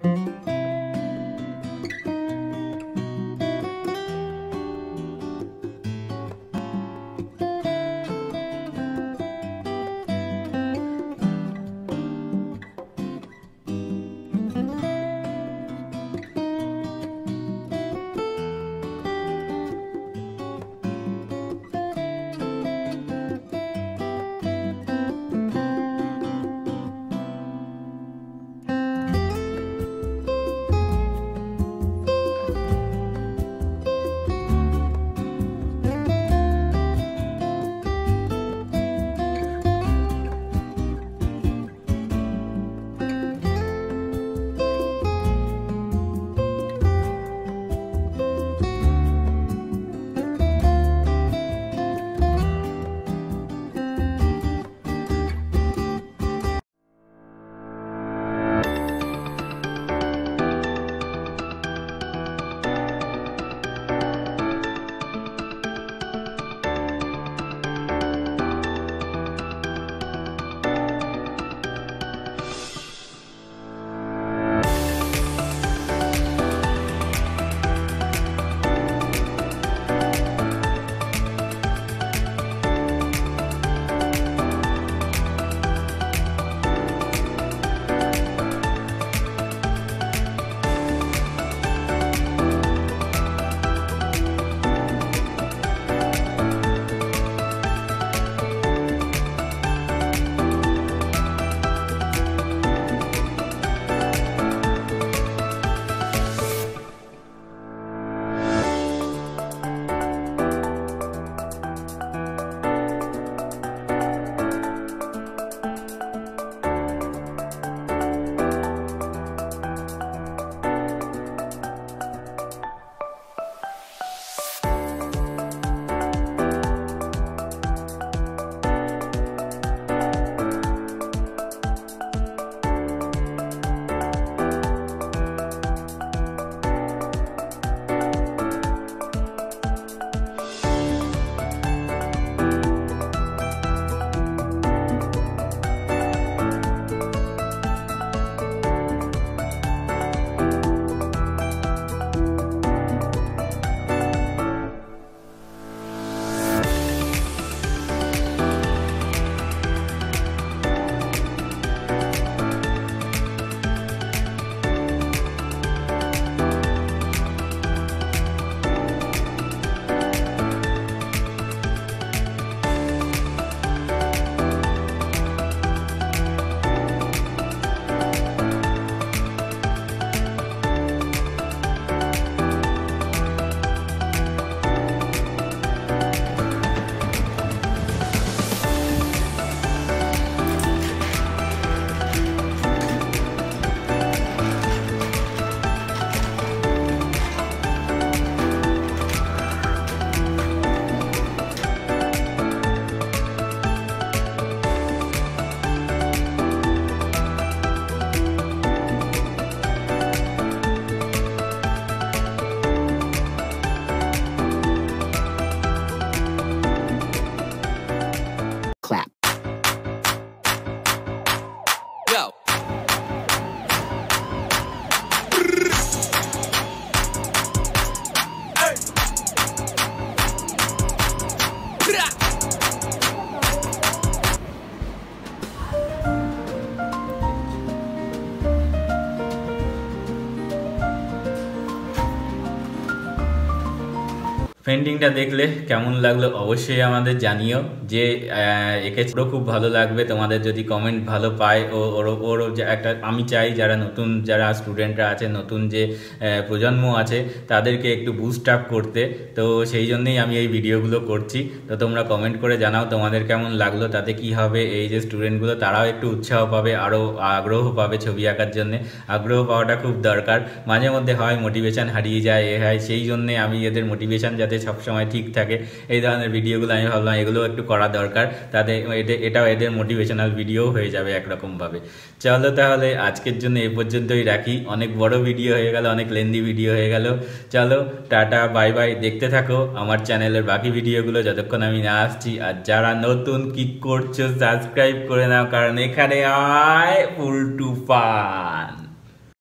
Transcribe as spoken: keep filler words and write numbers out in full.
clap. Go. পেন্টিংটা দেখলে কেমন লাগলো অবশ্যই আমাদের জানিও যে একে খুব ভালো লাগবে তোমাদের যদি কমেন্ট ভালো পায় ও ওর ওর একটা আমি চাই যারা নতুন যারা স্টুডেন্টরা আছে নতুন যে প্রজন্ম আছে তাদেরকে একটু বুস্ট আপ করতে তো সেই জন্যই আমি এই ভিডিওগুলো করছি তো তোমরা কমেন্ট করে জানাও তোমাদের কেমন লাগলো তাতে কি হবে এই যে স্টুডেন্টগুলো তারাও একটু উৎসাহ পাবে আরও আগ্রহ পাবে ছবি আঁকার জন্য আগ্রহ পাওয়াটা খুব দরকার মাঝে মধ্যে হয় মোটিভেশন হারিয়ে যায় এ হয় সেই জন্যে আমি এদের মোটিভেশন যাতে সবসময় ঠিক থাকে এই ধরনের ভিডিওগুলো আমি ভাবলাম এগুলো একটু করা দরকার তাতে এটাও এদের মোটিভেশনাল ভিডিও হয়ে যাবে একরকমভাবে চলো তাহলে আজকের জন্য এই পর্যন্তই রাখি অনেক বড় ভিডিও হয়ে গেল অনেক লেন্দি ভিডিও হয়ে গেল চলো টাটা বাই বাই দেখতে থাকো আমার চ্যানেলের বাকি ভিডিওগুলো যতক্ষণ আমি না আসছি আর যারা নতুন কি করছো সাবস্ক্রাইব করে নাও কারণ এখানে আয় ফুল টু ফান।